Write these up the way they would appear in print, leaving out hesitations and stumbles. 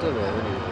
isn't there?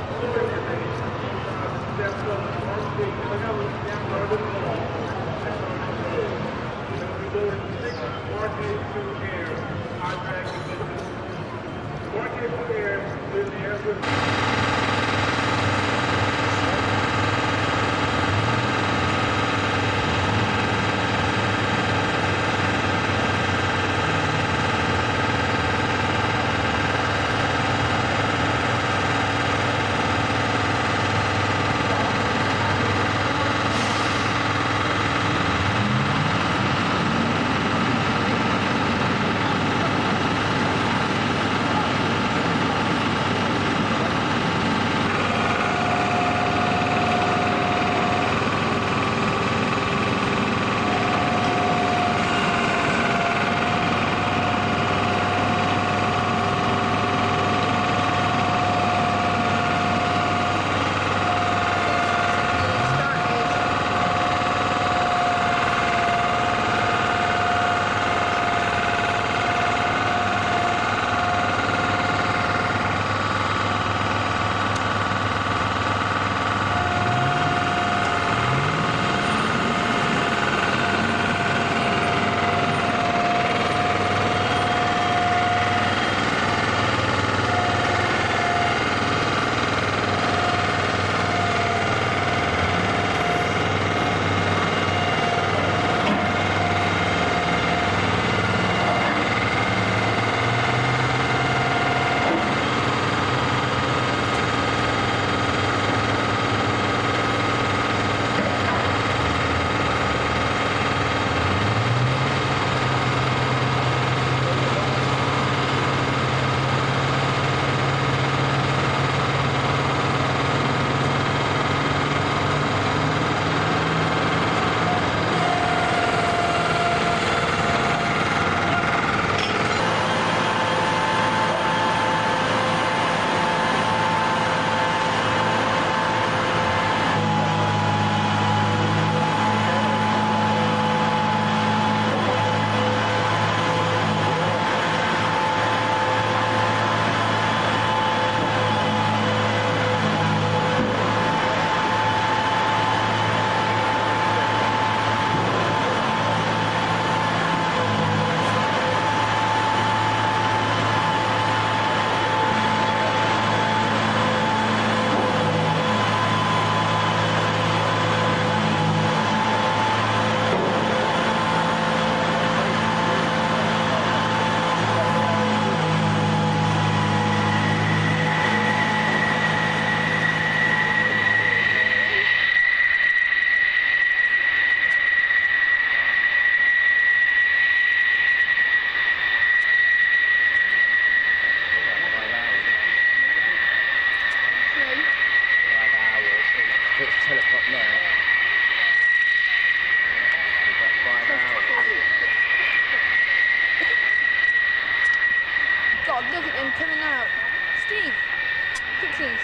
God, look at them coming out. Steve, pictures.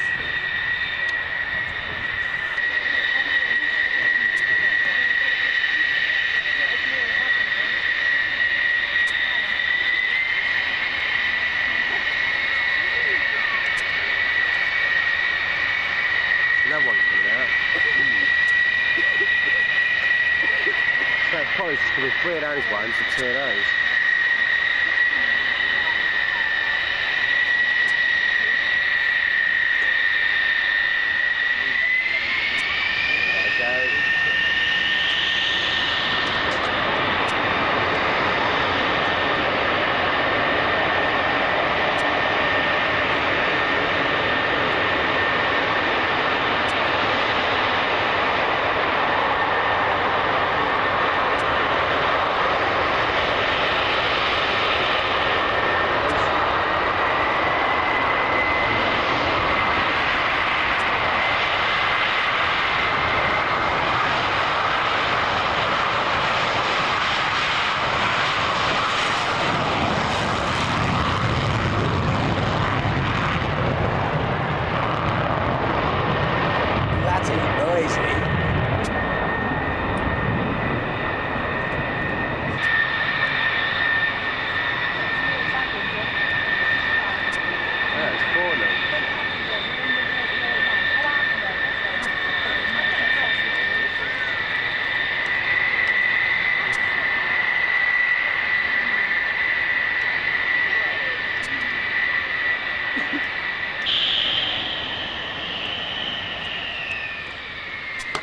Another one coming out. So it's probably just going to be 3 of those ones and 2 of those.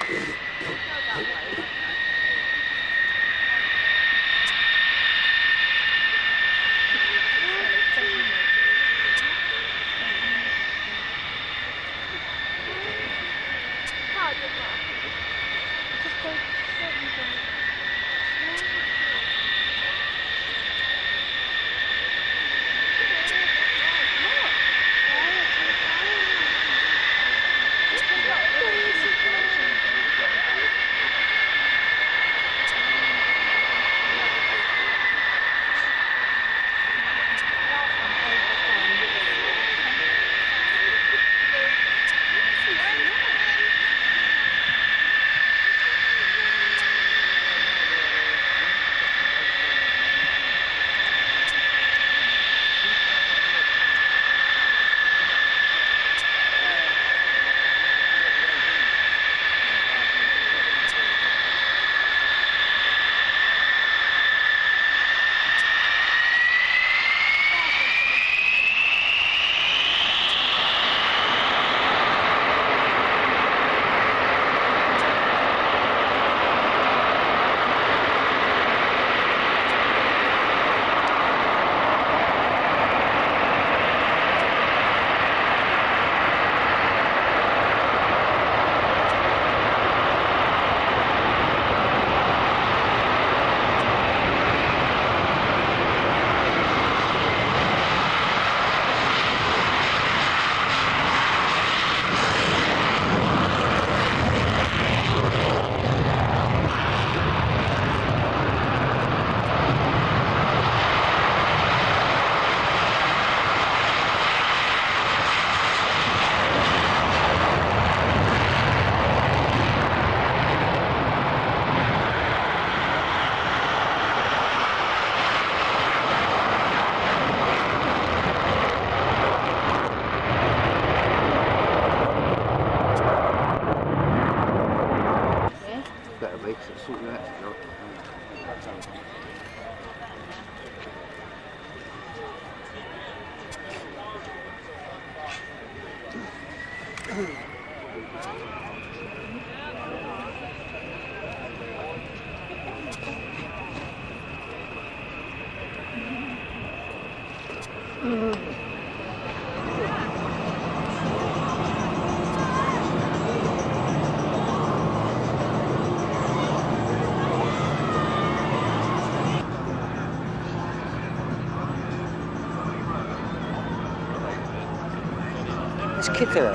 Let's kick her.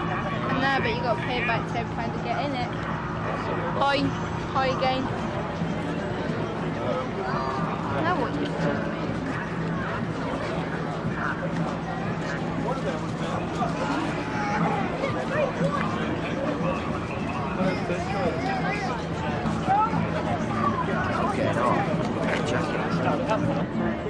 I know, but you got to pay back £10 to get in it. Hi again. Now what you do? Okay, no. Jacket.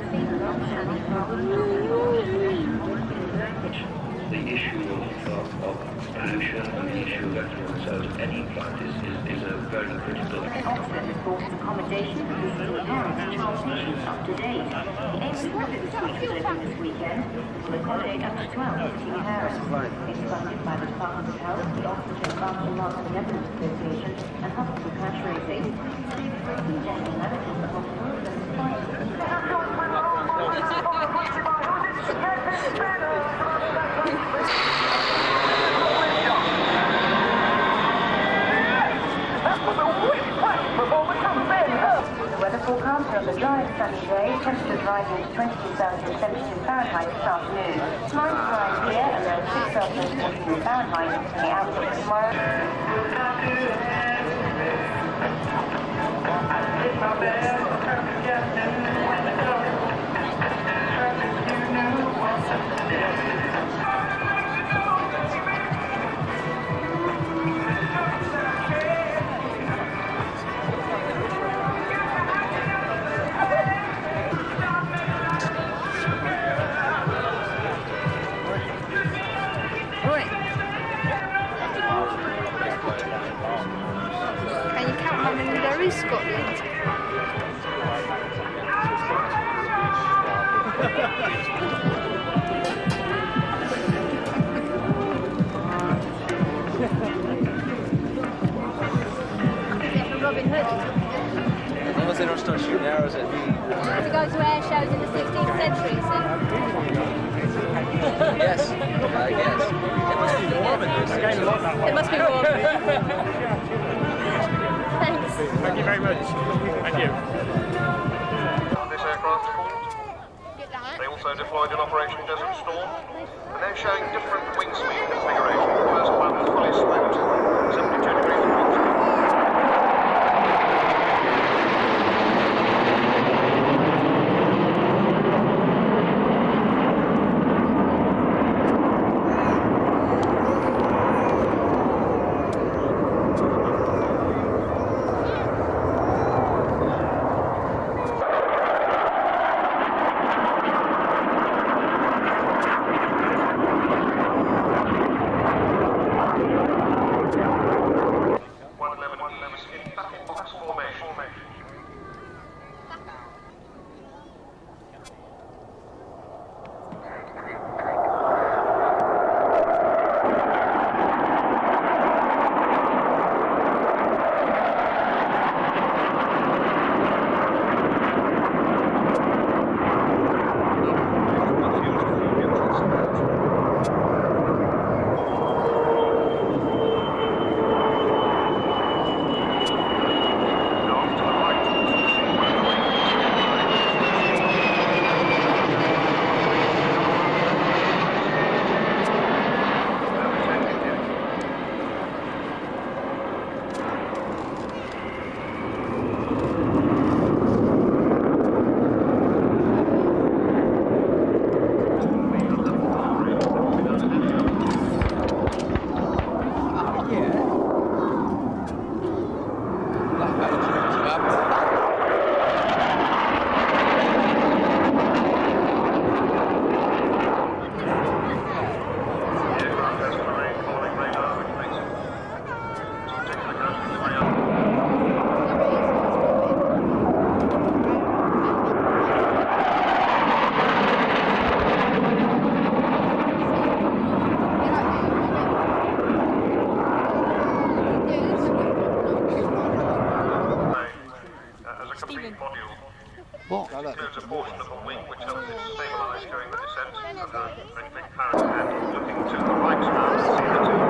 The issue of pollution and the issue that concerns any flight is a very critical. Offset reported accommodation for visiting parents and transmissions up to date. The aim of the this weekend is to accommodate up to 12 visiting parents. It's funded by the Department of Health, the Oxford Advanced and Lots Benevolence Association, and Hospital Cash Raising. General Manager of the hospital The weather forecast shows a dry and sunny day, temperatures rising to 22 Celsius, 72 Fahrenheit this afternoon. Tonight's dry and clear, a low of 6 Celsius, 42 Fahrenheit. The outlook for tomorrow. Can you count how many there is, Scotland? As long as they don't start shooting arrows at me. To go to air shows in the 16th century, so. Yes, I guess. It must be warm in this. It must be warm. Thanks. Thank you very much. Thank you. This aircraft, they also deployed in Operation Desert Storm, and they're showing different wing sweep configuration. The first one is fully swept, 72 degrees of wing speed. Includes a portion of the wing which helps it stabilise during the descent. Anything current and looking to the right now to see the two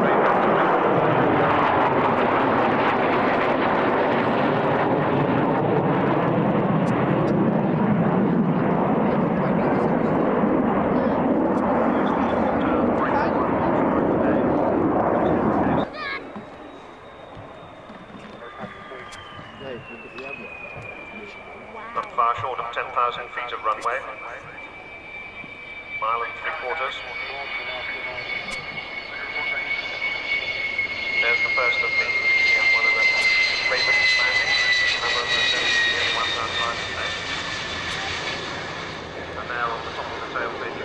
Not far short of 10,000 feet of runway. Mile and 3/4. There's the first of the one of the Raven landing. Another of the ones outside the station. And there on the top of the tail pitch.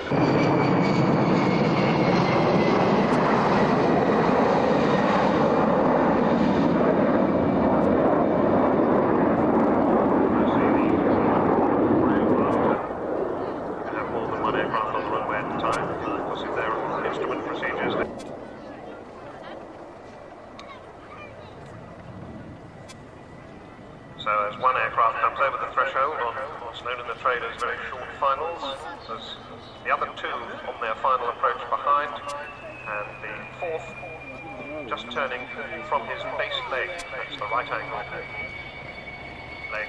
So as one aircraft comes over the threshold on what's known in the trade as very short finals, there's the other two on their final approach behind, and the fourth just turning from his base leg, that's the right angle leg,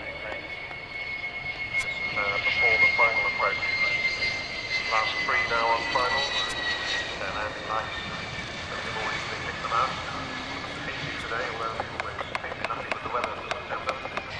before the final approach. Last three now on finals, they're landing lights, so we've always picked them out. It's easy today, although it's always nothing with the weather in September.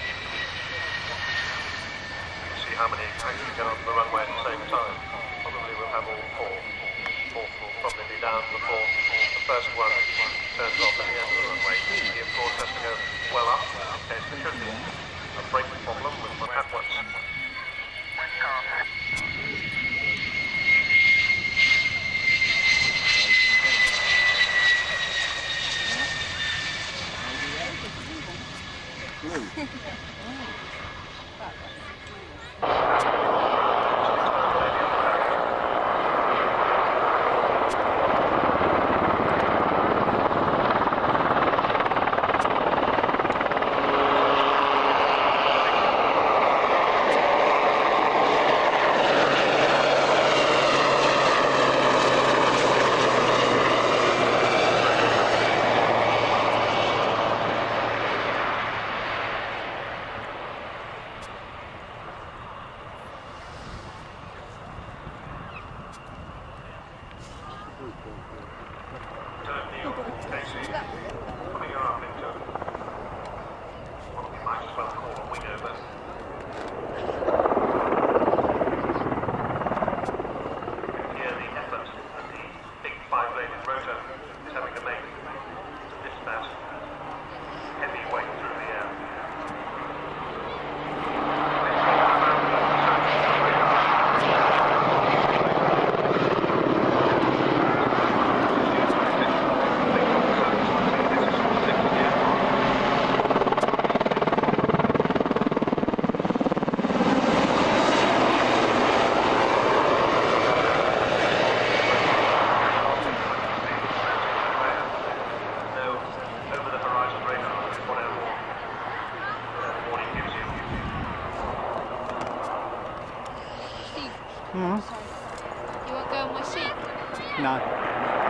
How many actually get onto the runway at the same time? Probably we'll have all four. Fourth will probably be down before the first one turns off at the end of the runway. He of course has to go well up in case there should be a brake problem with one at once. You won't go on my seat? No.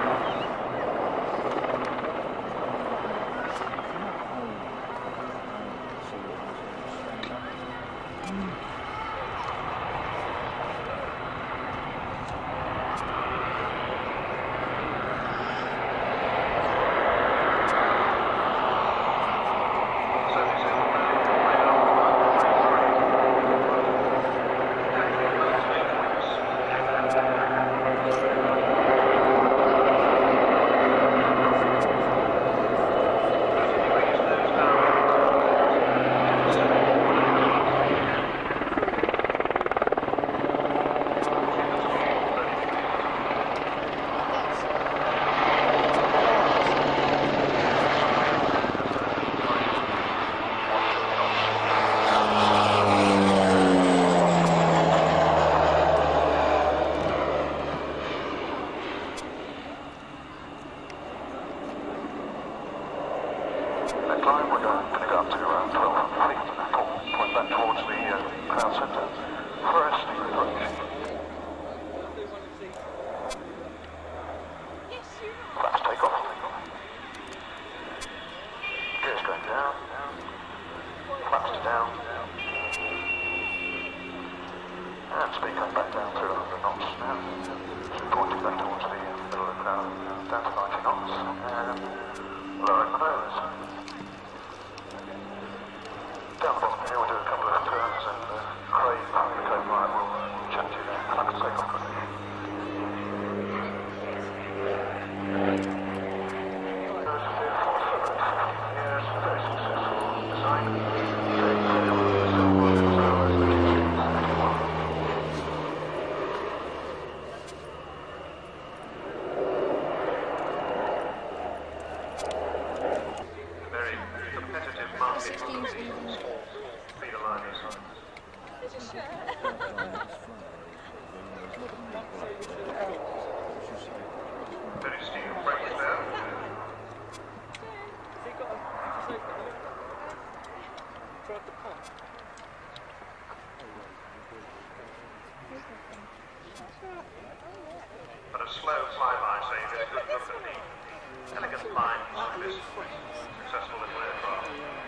But a slow flyby, so you get a good look at the elegant lines of this successful little aircraft.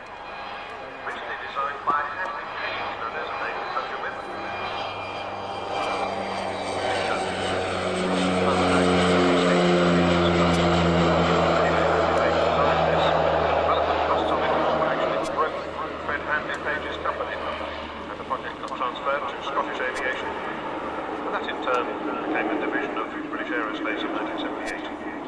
Originally designed by Henry Page, known as a native country women. That in turn became a division of British Aerospace in 1978.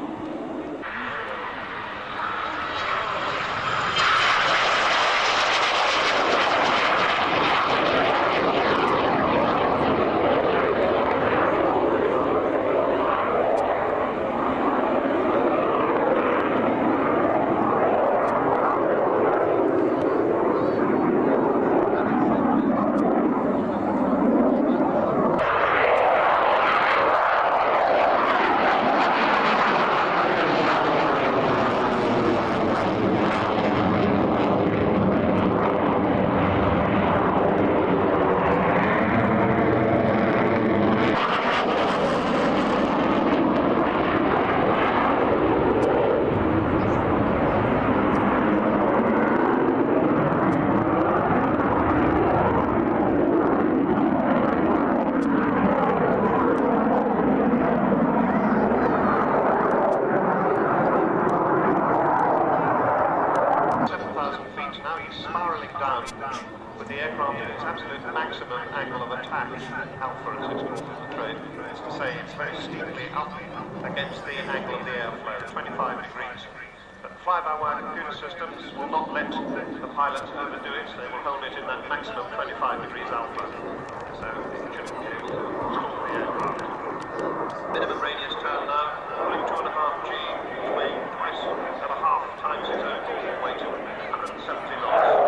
With the aircraft at its absolute maximum angle of attack, alpha as it's called in the trade, is to say it's very steeply up against the angle of the airflow, 25 degrees. But fly-by-wire computer systems will not let the pilot overdo it, they will hold it in that maximum 25 degrees alpha. So it shouldn't kill the aircraft. Minimum radius turn now, pulling 2.5 G, weighing twice and a half times its own weight, 170 knots.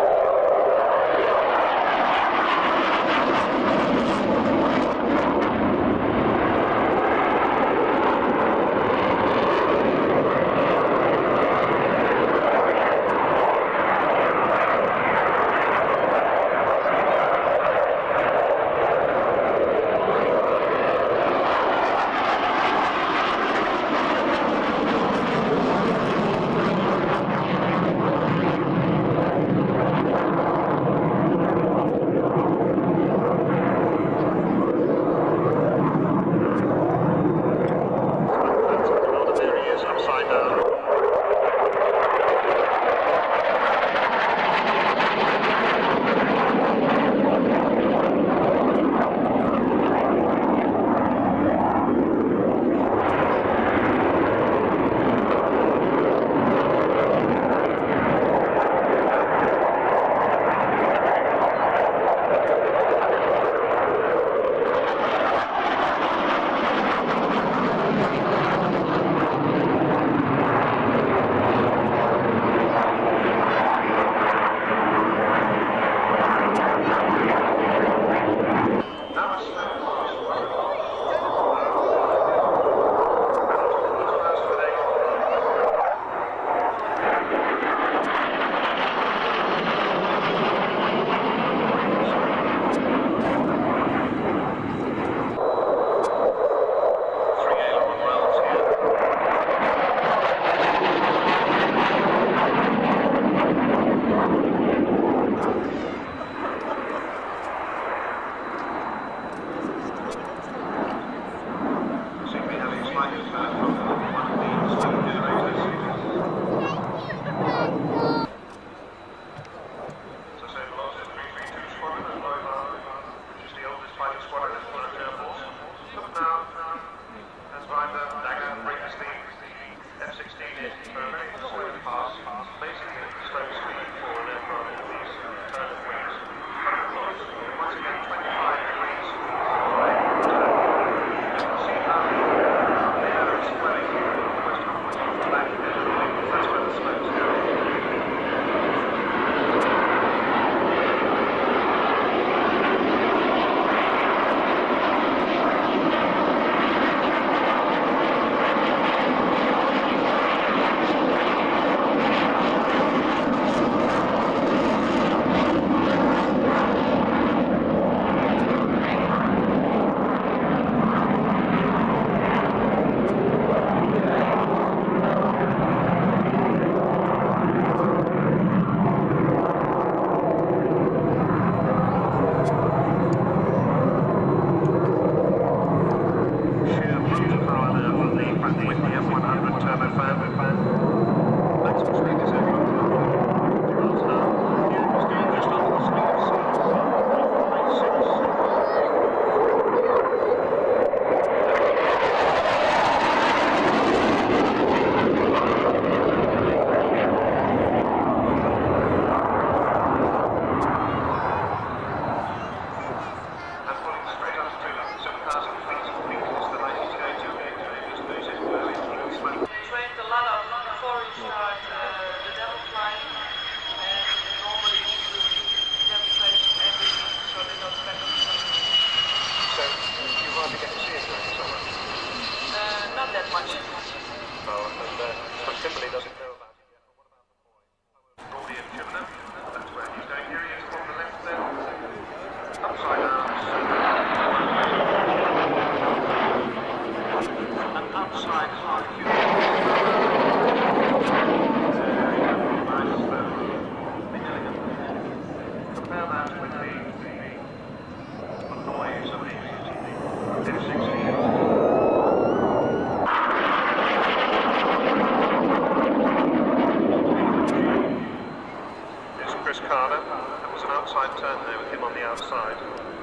harder. There was an outside turn there with him on the outside.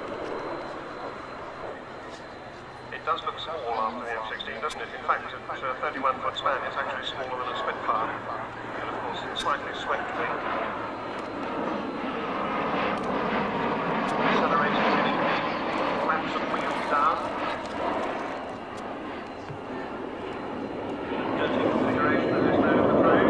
It does look small after the F-16, doesn't it? In fact, at 31-foot span, it's actually smaller than a Spitfire. And of course, it's slightly swiftly. Accelerating, getting the flaps of wheels down. Dirty configuration that is now in the trade.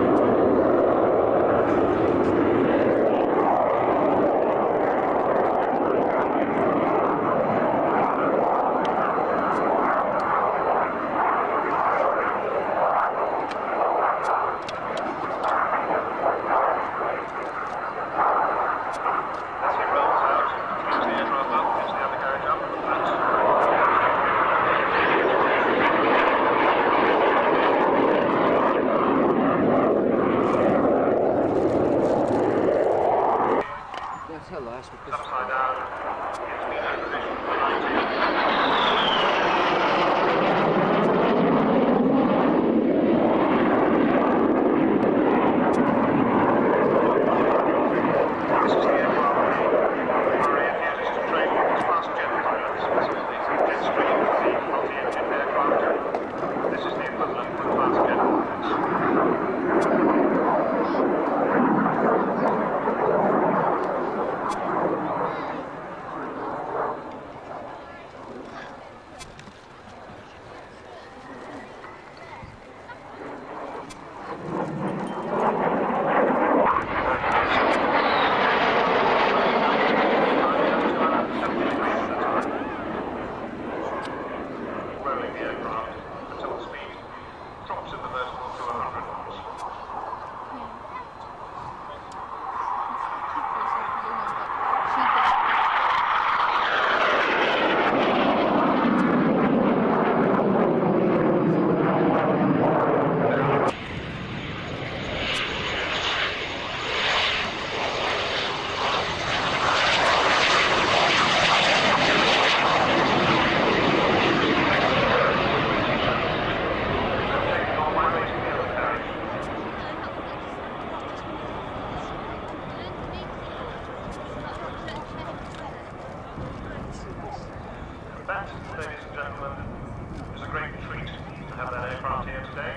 Upside down, it's been in position for 90. This is the aircraft Buccaneer uses to train its fast jet pilots, specifically Jetstream, the multi-engine aircraft. This is the equivalent for fast jet pilots. Rolling the aircraft until the speed drops in the vertical to 100 knots. That, ladies and gentlemen, is a great treat to have that aircraft here today.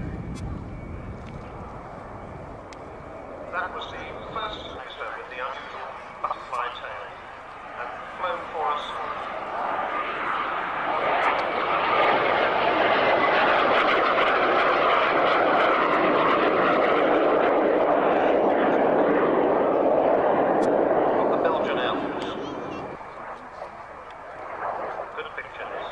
That was the first experiment with the unusual butterfly tail, and flown for us. On the Belgian Alps. Good picture this.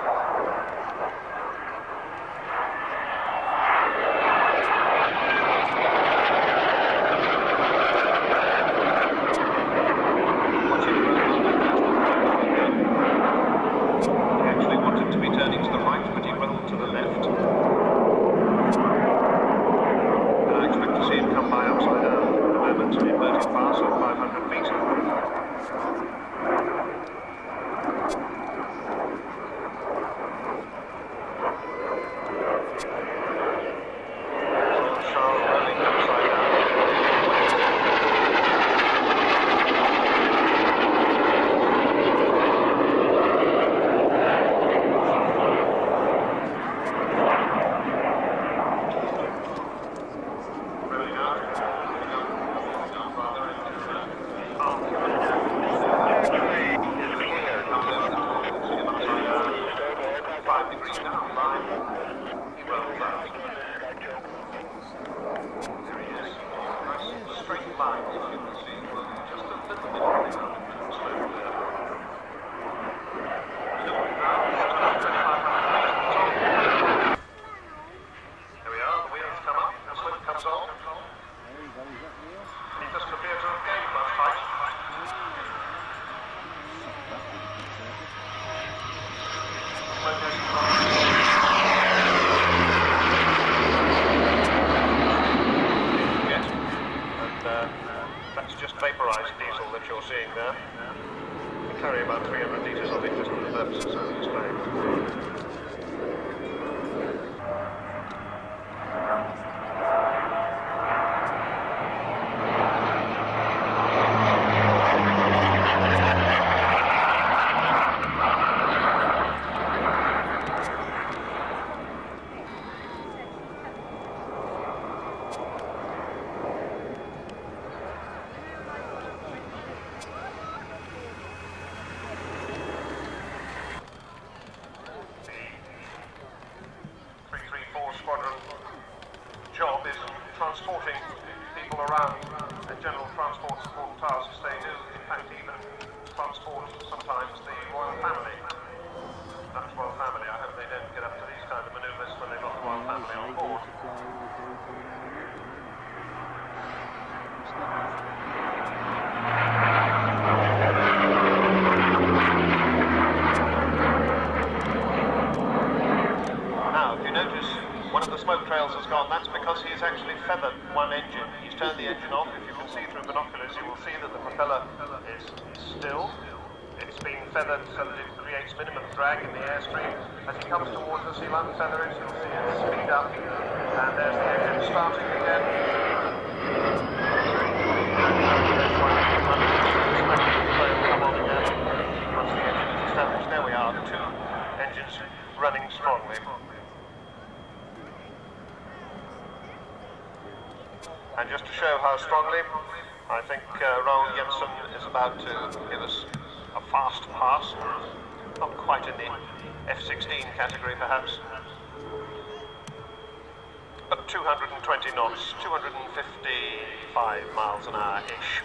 He actually wanted to be turning to the right, but he rolled to the left. And I expect to see him come by upside down at the moment, an inverted pass of 500 feet. That's just vaporized diesel that you're seeing there. We carry about 300 litres of it just for the purposes of the display. around general transport support tasks. They do, in fact, even transport sometimes the royal family. Dutch royal family. I hope they don't get up to these kind of manoeuvres when they've got the royal family on board. Now, if you notice, one of the smoke trails has gone. That's because he's actually feathered one engine. He's turned the engine off. If you can see through binoculars, you will see that the propeller is still. It's being feathered so that it creates minimum drag in the airstream. As he comes towards us, he'll unfeather it. You'll see it speed up. And there's the engine starting again. Come on again. Once the engine is established, there we are. The two engines running strongly. And just to show how strongly, I think Raoul Jensen is about to give us a fast pass, not quite in the F-16 category perhaps, but 220 knots, 255 miles an hour-ish.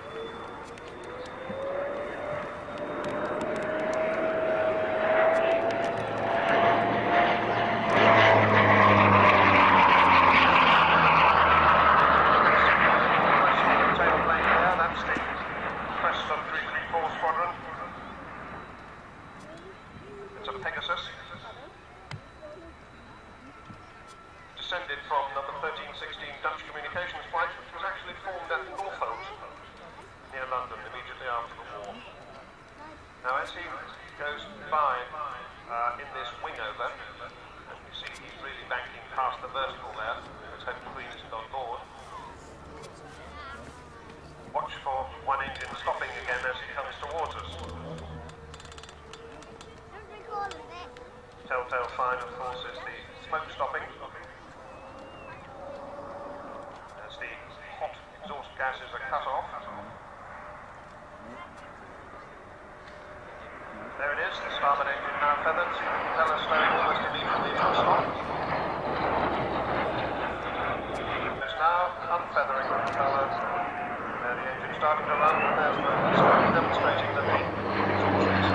Descended from number 1316 Dutch communications flight, which was actually formed at Norfolk, near London, immediately after the war. Now, as he goes by in this wing over, and you see he's really banking past the vertical there, let's hope the Queen isn't on board. Watch for one engine stopping again as he comes towards us. Telltale sign, of course, is the smoke stopping. As the hot exhaust gases are cut off. There it is, the starboard engine now feathered. See the propeller slowing almost immediately to a stop. It's now unfeathering the propeller. There the engine starting to run, and there's the smoke demonstrating that the exhaust is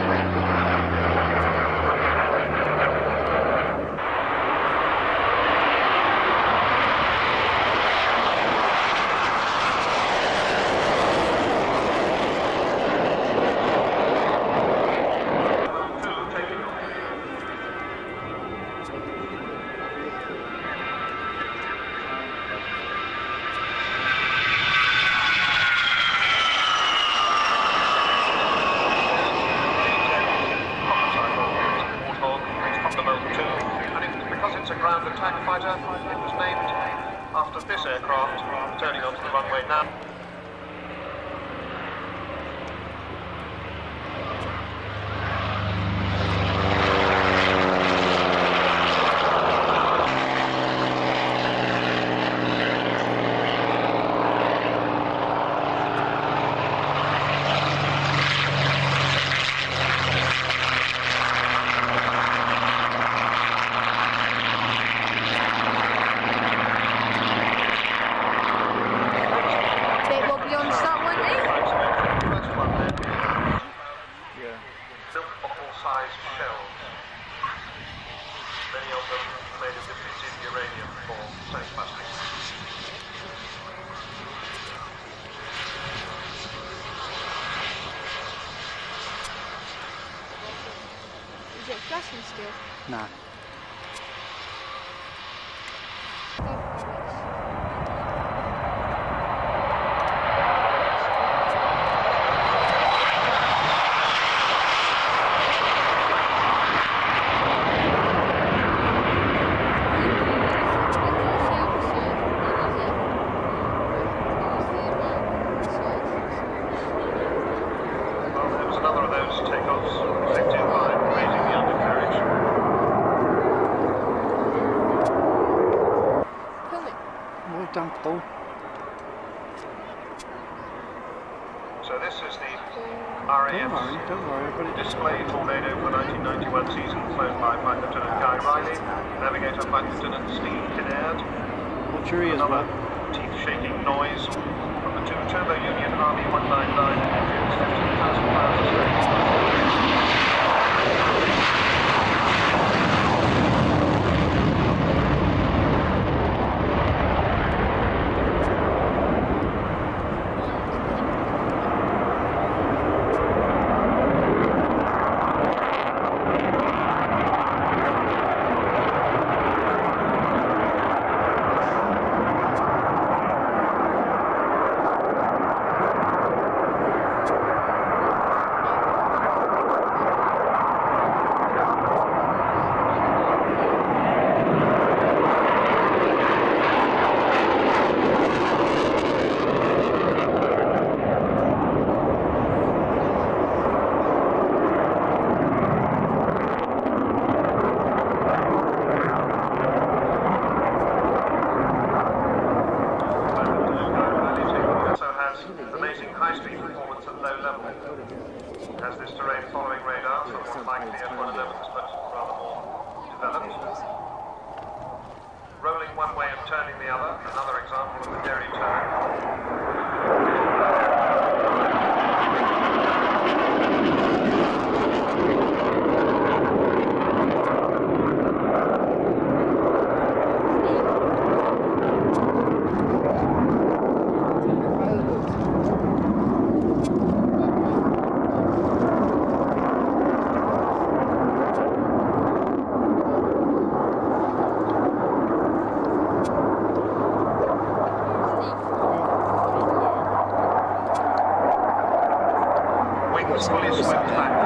it was named after this aircraft turning onto the runway now. Is it flashing still? Nah. Paul. So this is the RAF display tornado for the 1991 season, flown by Flight Lieutenant Guy Riley, navigator Flight Lieutenant Steve Kinnaird. What's your ears, another teeth-shaking noise. high-speed performance at low level. Has this terrain following radar, somewhat like the F-111s, but rather more developed. Rolling one way and turning the other, another example of the Derry turn. Wings fully swept back.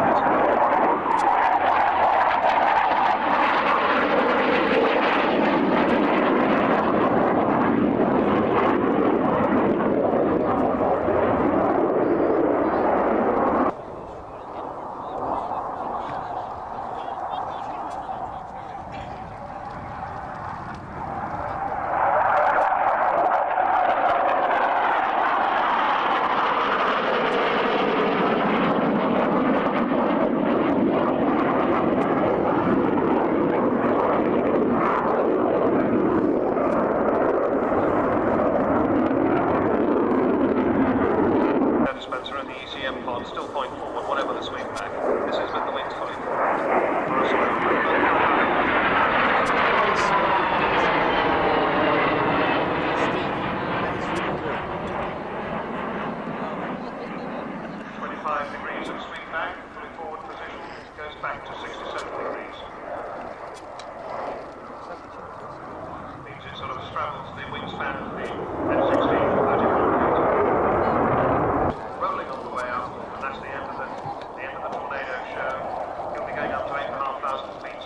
Still point forward, whatever the swing back. This is with the wings fully forward. For a swing. 25 degrees of swing back, fully forward position, goes back to 67 degrees. Means it sort of straddles the wingspan of the F-16 31 feet. Rolling all the way up. That's the end of the tornado show. You'll be going up to 8,500 feet.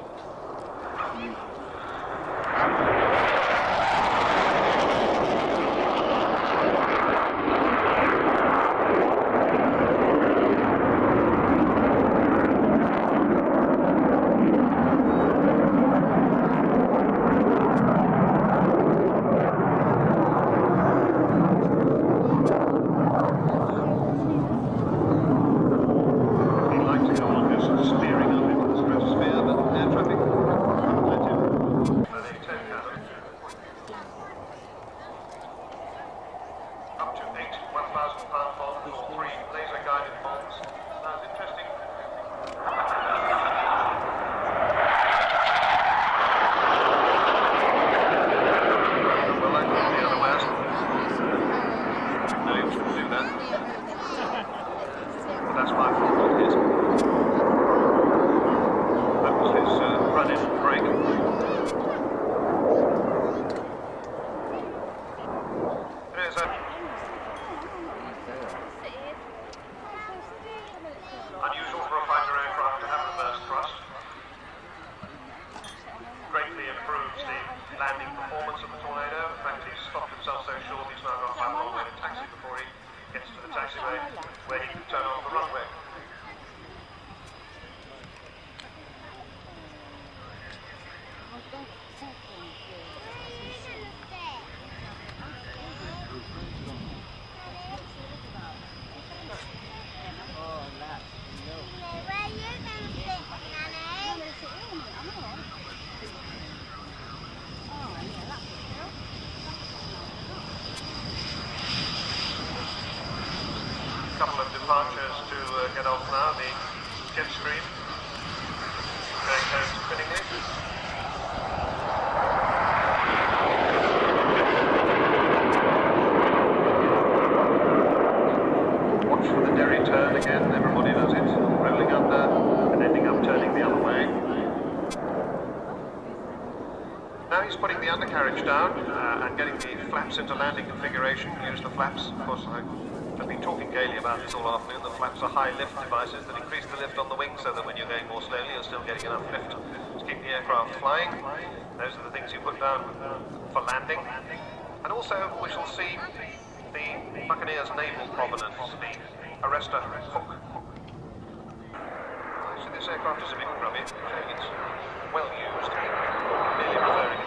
Up to 8 1,000-pound bombs or 3 laser-guided bombs. Now it's interesting. Well, that could be otherwise. No, you shouldn't do that. But that's my fault, not his. That was his run-in break. Unusual for a fighter aircraft to have reverse thrust. Greatly improves the landing performance of the Tornado. In fact, he's stopped himself so short he's now got quite a long way to taxi before he gets to the taxiway where he can turn on the runway. Couple of departures to get off now. The Jetstream going home spinningly. Watch for the Derry turn again. Everybody does it. Rolling under and ending up turning the other way. Now he's putting the undercarriage down and getting the flaps into landing configuration. Use the flaps, of course. I've been talking gaily about this all afternoon. The flaps are high lift devices that increase the lift on the wing so that when you're going more slowly you're still getting enough lift to keep the aircraft flying. Those are the things you put down for landing. And also we shall see the Buccaneer's naval provenance, the arrestor hook. So this aircraft is a bit grubby. It's well used, merely referring